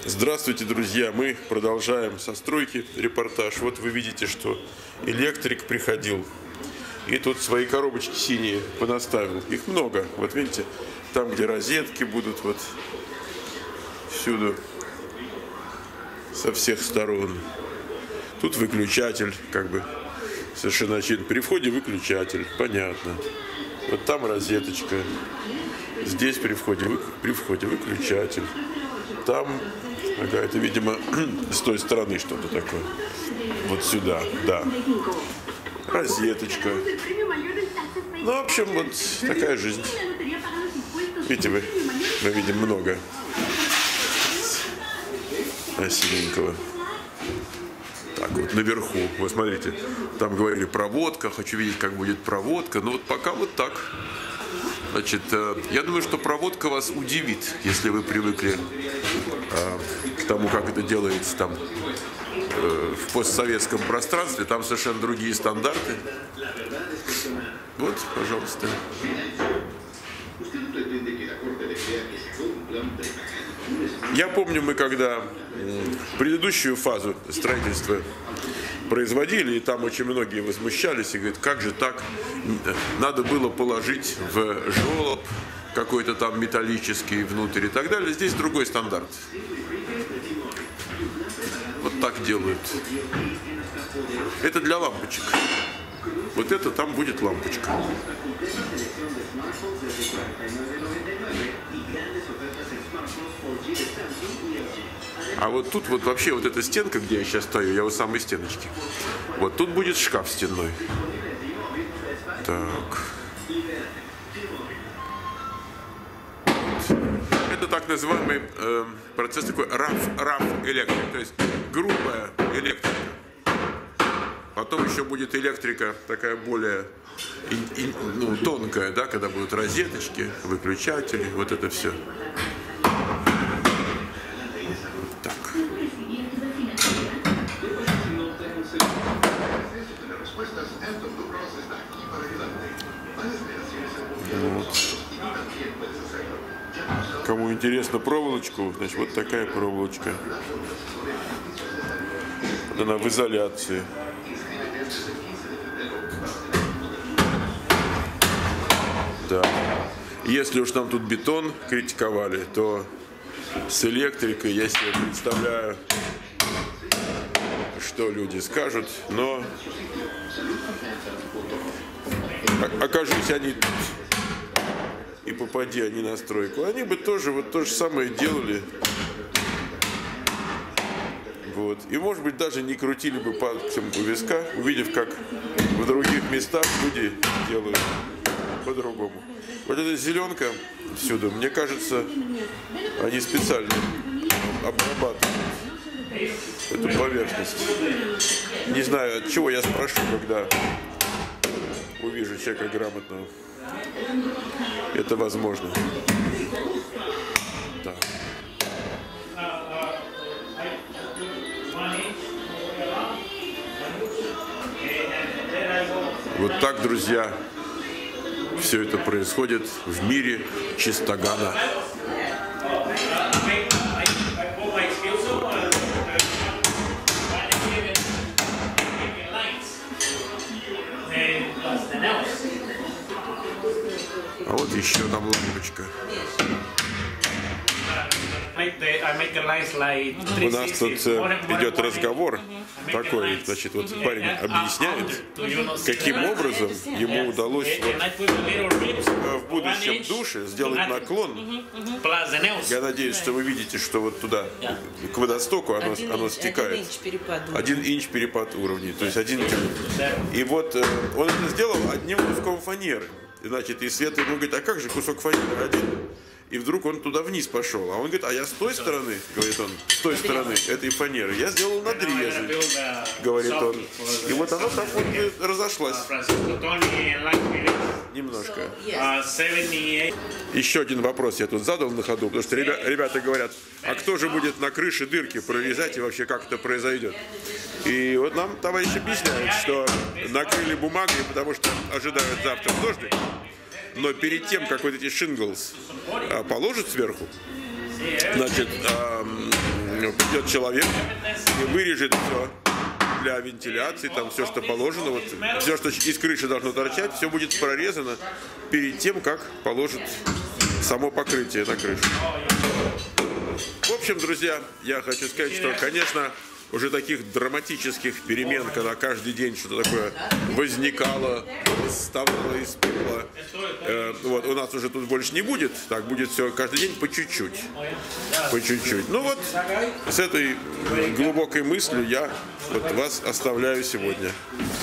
Здравствуйте, друзья! Мы продолжаем со стройки репортаж. Вот вы видите, что электрик приходил. И тут свои коробочки синие понаставил. Их много. Вот видите, там, где розетки будут, вот всюду, со всех сторон. Тут выключатель, как бы, совершенно очевидно. При входе выключатель, понятно. Вот там розеточка. Здесь при входе выключатель. Там, ага, это, видимо, с той стороны что-то такое. Вот сюда, да. Розеточка. Ну, в общем, вот такая жизнь. Видите, мы видим много синенького. Так, вот наверху, вы смотрите, там говорили проводка, хочу видеть, как будет проводка. Ну, вот пока вот так. Значит, я думаю, что проводка вас удивит, если вы привыкли к тому, как это делается там в постсоветском пространстве. Там совершенно другие стандарты. Вот, пожалуйста. Я помню, мы когда предыдущую фазу строительства производили, и там очень многие возмущались и говорят, как же так, надо было положить в желоб какой-то там металлический внутрь и так далее. Здесь другой стандарт. Вот так делают. Это для лампочек. Вот это там будет лампочка. А вот тут вот вообще вот эта стенка, где я сейчас стою, я у самой стеночки. Вот тут будет шкаф стенной. Так. Это так называемый процесс такой rough электрик, то есть грубая электрика. Потом еще будет электрика такая более тонкая, да, когда будут розеточки, выключатели, вот это все. Так. Вот. Кому интересно проволочку, значит, вот такая проволочка. Она в изоляции. Да. Если уж нам тут бетон критиковали, то с электрикой я себе представляю, что люди скажут, но окажись они тут и попади они на стройку, они бы тоже вот то же самое делали. Вот. И, может быть, даже не крутили бы пальцем у виска, увидев, как в других местах люди делают по-другому. Вот эта зеленка всюду, мне кажется, они специально обрабатывают эту поверхность. Не знаю, от чего я спрошу, когда увижу человека грамотного. Это возможно. Да. Вот так, друзья, все это происходит в мире чистогана. А вот еще там лампочка. У нас тут идет разговор такой, значит, вот парень объясняет, каким образом ему удалось вот в будущем душе сделать наклон. Я надеюсь, что вы видите, что вот туда, к водостоку оно стекает. 1 инч перепад уровней, то есть 1 метр. И вот он это сделал одним куском фанеры. Значит, и Света ему говорит, а как же кусок фанеры один? И вдруг он туда вниз пошел. А он говорит, а я с той стороны, говорит он, с той стороны этой фанеры, я сделал надрезы, говорит он. И вот оно так вот разошлось. Немножко. Еще один вопрос я тут задал на ходу, потому что ребята говорят, а кто же будет на крыше дырки прорезать и вообще как это произойдет? И вот нам товарищ объясняет, что накрыли бумагой, потому что ожидают завтра дождик. Но перед тем, как вот эти шинглс положат сверху, значит, придет человек и вырежет все для вентиляции, там все, что положено, вот, все, что из крыши должно торчать, все будет прорезано перед тем, как положат само покрытие на крышу. В общем, друзья, я хочу сказать, что, конечно, уже таких драматических перемен, когда каждый день что-то такое возникало, вставало из пепла, вот, у нас уже тут больше не будет, так будет все каждый день по чуть-чуть. По чуть-чуть. Ну вот, с этой глубокой мыслью я вот вас оставляю сегодня.